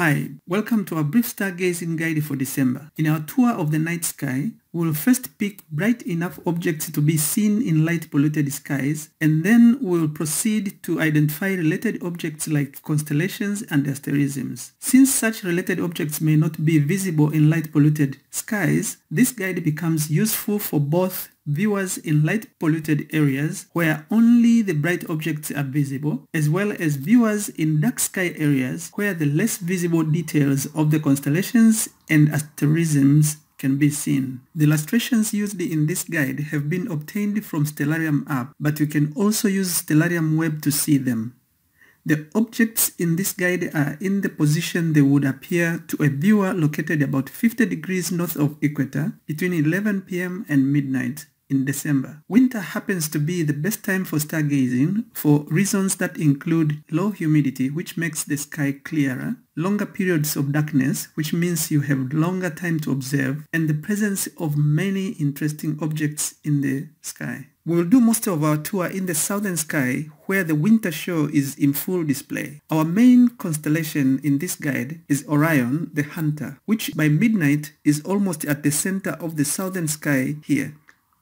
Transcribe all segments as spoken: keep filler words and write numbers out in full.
Hi, welcome to our brief stargazing guide for December. In our tour of the night sky, we will first pick bright enough objects to be seen in light-polluted skies, and then we will proceed to identify related objects like constellations and asterisms. Since such related objects may not be visible in light-polluted skies, this guide becomes useful for both viewers in light-polluted areas where only the bright objects are visible, as well as viewers in dark sky areas where the less visible details of the constellations and asterisms can be seen. The illustrations used in this guide have been obtained from Stellarium app, but you can also use Stellarium web to see them. The objects in this guide are in the position they would appear to a viewer located about fifty degrees north of equator between eleven p m and midnight in December. Winter happens to be the best time for stargazing for reasons that include low humidity, which makes the sky clearer, longer periods of darkness, which means you have longer time to observe, and the presence of many interesting objects in the sky. We will do most of our tour in the southern sky, where the winter show is in full display. Our main constellation in this guide is Orion, the Hunter, which by midnight is almost at the center of the southern sky here.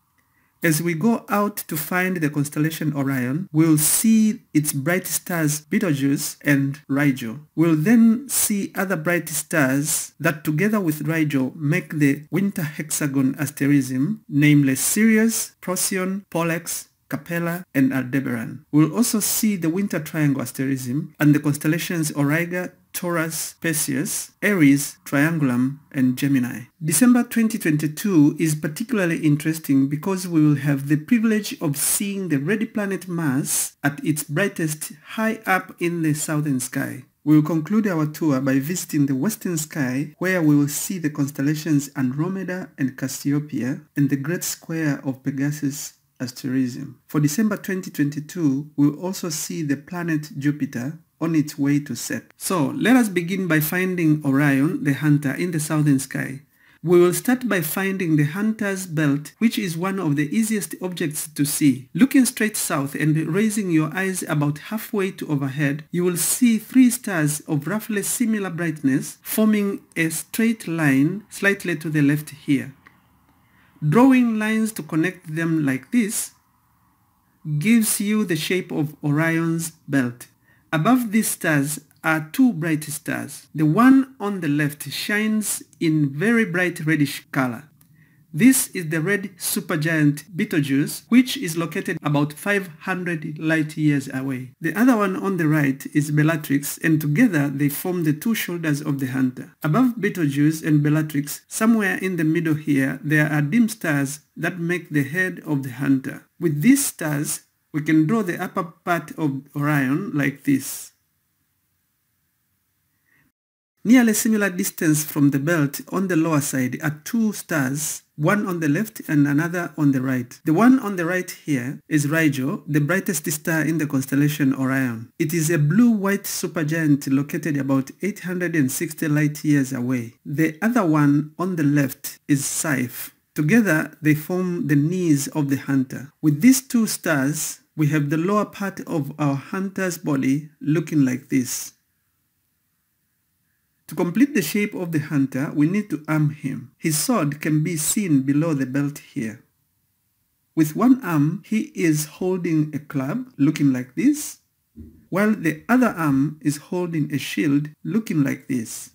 As we go out to find the constellation Orion, we'll see its bright stars Betelgeuse and Rigel. We'll then see other bright stars that together with Rigel make the winter hexagon asterism, namely Sirius, Procyon, Pollux, Capella, and Aldebaran. We'll also see the winter triangle asterism and the constellations Auriga, Taurus, Perseus, Aries, Triangulum, and Gemini. December twenty twenty-two is particularly interesting because we will have the privilege of seeing the red planet Mars at its brightest high up in the southern sky. We will conclude our tour by visiting the western sky, where we will see the constellations Andromeda and Cassiopeia and the great square of Pegasus asterism. For December twenty twenty-two, we will also see the planet Jupiter on its way to set. So let us begin by finding Orion, the Hunter, in the southern sky. We will start by finding the Hunter's belt, which is one of the easiest objects to see. Looking straight south and raising your eyes about halfway to overhead, you will see three stars of roughly similar brightness forming a straight line slightly to the left here. Drawing lines to connect them like this gives you the shape of Orion's belt. Above these stars are two bright stars. The one on the left shines in very bright reddish color. This is the red supergiant Betelgeuse, which is located about five hundred light years away. The other one on the right is Bellatrix, and together they form the two shoulders of the Hunter. Above Betelgeuse and Bellatrix, somewhere in the middle here, there are dim stars that make the head of the Hunter. With these stars, we can draw the upper part of Orion like this. Nearly similar distance from the belt on the lower side are two stars, one on the left and another on the right. The one on the right here is Rigel, the brightest star in the constellation Orion. It is a blue-white supergiant located about eight hundred sixty light years away. The other one on the left is Saiph. Together they form the knees of the Hunter. With these two stars, we have the lower part of our Hunter's body looking like this. To complete the shape of the Hunter, we need to arm him. His sword can be seen below the belt here. With one arm, he is holding a club looking like this, while the other arm is holding a shield looking like this.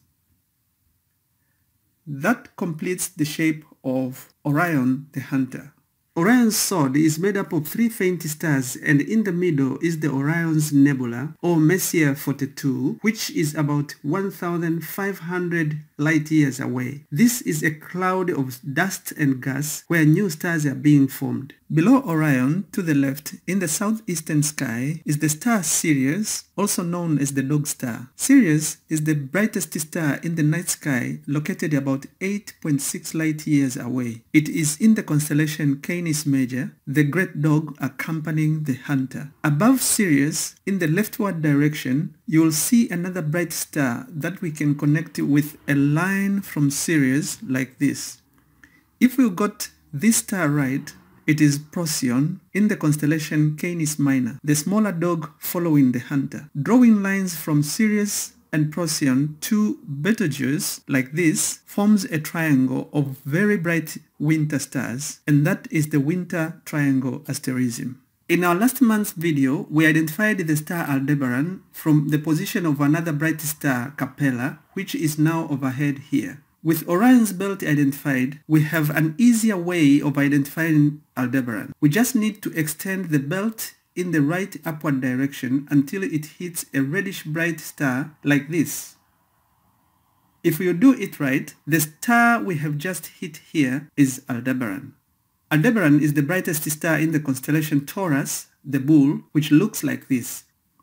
That completes the shape of Orion the Hunter. Orion's sword is made up of three faint stars, and in the middle is the Orion's Nebula, or Messier forty-two, which is about one thousand five hundred light years away. This is a cloud of dust and gas where new stars are being formed. Below Orion, to the left, in the southeastern sky, is the star Sirius, also known as the Dog Star. Sirius is the brightest star in the night sky, located about eight point six light years away. It is in the constellation Canis Major, the great dog accompanying the Hunter. Above Sirius, in the leftward direction, you will see another bright star that we can connect with a line from Sirius like this. If we got this star right, it is Procyon in the constellation Canis Minor, the smaller dog following the Hunter. Drawing lines from Sirius and Procyon to Betelgeuse, like this, forms a triangle of very bright winter stars, and that is the winter triangle asterism. In our last month's video, we identified the star Aldebaran from the position of another bright star, Capella, which is now overhead here. With Orion's belt identified, we have an easier way of identifying Aldebaran. We just need to extend the belt in the right upward direction until it hits a reddish bright star like this. If you do it right, the star we have just hit here is Aldebaran. Aldebaran is the brightest star in the constellation Taurus, the bull, which looks like this.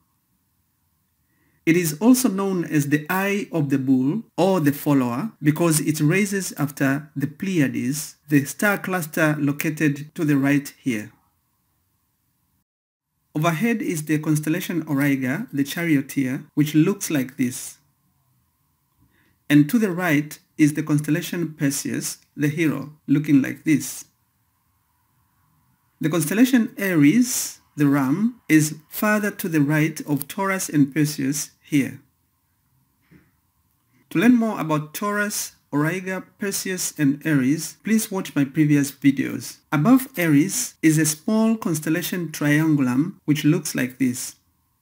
It is also known as the eye of the bull or the follower because it rises after the Pleiades, the star cluster located to the right here. Overhead is the constellation Auriga, the charioteer, which looks like this. And to the right is the constellation Perseus, the hero, looking like this. The constellation Aries, the ram, is further to the right of Taurus and Perseus here. To learn more about Taurus, Auriga, Perseus and Aries, please watch my previous videos. Above Aries is a small constellation Triangulum which looks like this.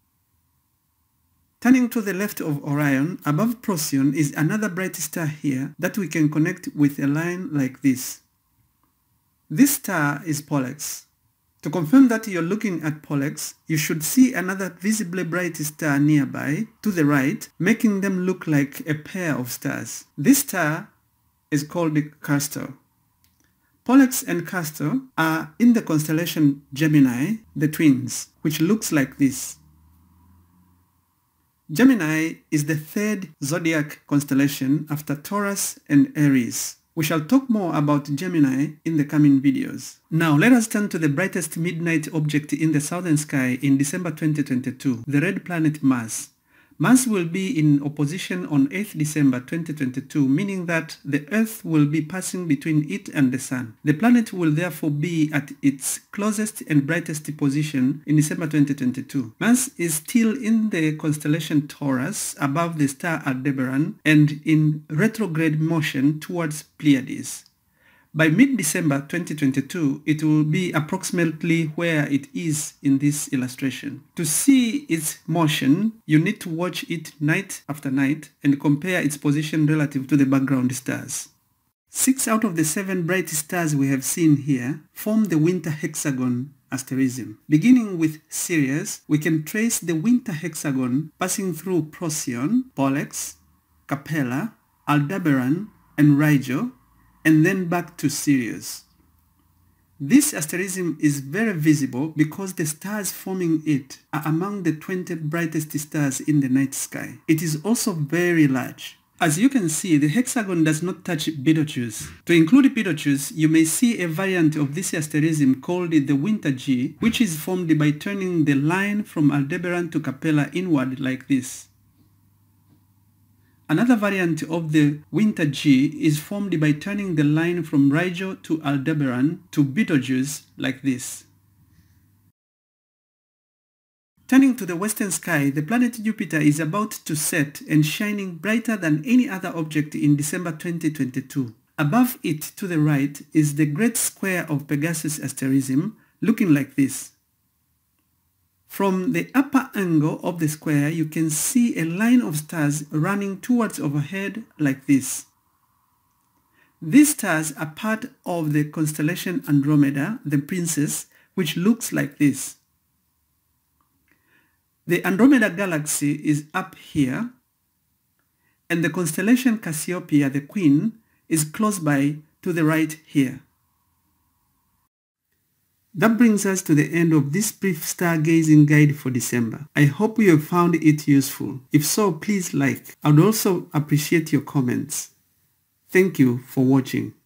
Turning to the left of Orion, above Procyon is another bright star here that we can connect with a line like this. This star is Pollux. To confirm that you're looking at Pollux, you should see another visibly bright star nearby to the right, making them look like a pair of stars. This star is called Castor. Pollux and Castor are in the constellation Gemini, the twins, which looks like this. Gemini is the third zodiac constellation after Taurus and Aries. We shall talk more about Gemini in the coming videos. Now let us turn to the brightest midnight object in the southern sky in December twenty twenty-two, the red planet Mars. Mars will be in opposition on eighth December twenty twenty-two, meaning that the Earth will be passing between it and the Sun. The planet will therefore be at its closest and brightest position in December twenty twenty-two. Mars is still in the constellation Taurus above the star Aldebaran and in retrograde motion towards Pleiades. By mid-December twenty twenty-two, it will be approximately where it is in this illustration. To see its motion, you need to watch it night after night and compare its position relative to the background stars. Six out of the seven bright stars we have seen here form the winter hexagon asterism. Beginning with Sirius, we can trace the winter hexagon passing through Procyon, Pollux, Capella, Aldebaran, and Rigel, and then back to Sirius. This asterism is very visible because the stars forming it are among the twenty brightest stars in the night sky. It is also very large. As you can see, the hexagon does not touch Betelgeuse. To include Betelgeuse, you may see a variant of this asterism called the winter G, which is formed by turning the line from Aldebaran to Capella inward like this. Another variant of the winter G is formed by turning the line from Rigel to Aldebaran to Betelgeuse like this. Turning to the western sky, the planet Jupiter is about to set and shining brighter than any other object in December twenty twenty-two. Above it to the right is the great square of Pegasus asterism looking like this. From the upper angle of the square, you can see a line of stars running towards overhead like this. These stars are part of the constellation Andromeda, the princess, which looks like this. The Andromeda galaxy is up here, and the constellation Cassiopeia, the queen, is close by to the right here. That brings us to the end of this brief stargazing guide for December. I hope you have found it useful. If so, please like. I would also appreciate your comments. Thank you for watching.